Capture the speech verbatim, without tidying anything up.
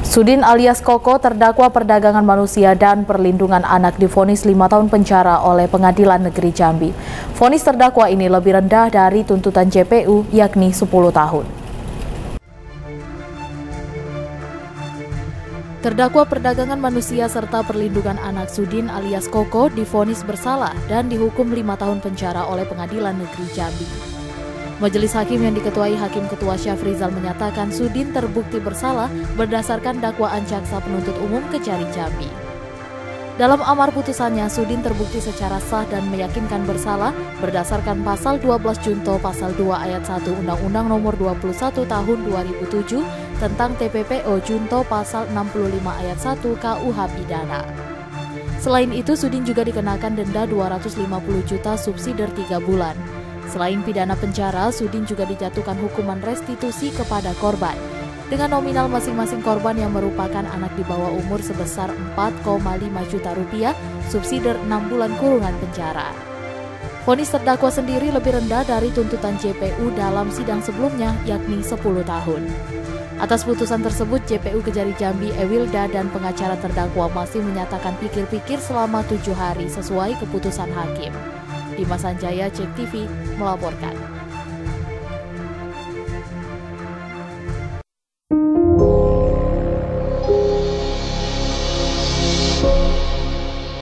Sudin alias Koko terdakwa perdagangan manusia dan perlindungan anak divonis lima tahun penjara oleh Pengadilan Negeri Jambi. Vonis terdakwa ini lebih rendah dari tuntutan J P U yakni sepuluh tahun. Terdakwa perdagangan manusia serta perlindungan anak Sudin alias Koko divonis bersalah dan dihukum lima tahun penjara oleh Pengadilan Negeri Jambi. Majelis Hakim yang diketuai Hakim Ketua Syafrizal menyatakan Sudin terbukti bersalah berdasarkan dakwaan jaksa penuntut umum Kejari Jambi. Dalam amar putusannya, Sudin terbukti secara sah dan meyakinkan bersalah berdasarkan pasal dua belas Junto pasal dua ayat satu Undang-Undang Nomor dua puluh satu Tahun dua ribu tujuh tentang T P P O Junto pasal enam puluh lima ayat satu K U H Pidana. Selain itu, Sudin juga dikenakan denda dua ratus lima puluh juta subsidi tiga bulan. Selain pidana penjara, Sudin juga dijatuhkan hukuman restitusi kepada korban dengan nominal masing-masing korban yang merupakan anak di bawah umur sebesar empat koma lima juta rupiah, subsidi enam bulan kurungan penjara. Vonis terdakwa sendiri lebih rendah dari tuntutan J P U dalam sidang sebelumnya, yakni sepuluh tahun. Atas putusan tersebut, J P U Kejari Jambi Ewilda dan pengacara terdakwa masih menyatakan pikir-pikir selama tujuh hari sesuai keputusan hakim. Dimas Sanjaya, Cek T V, melaporkan.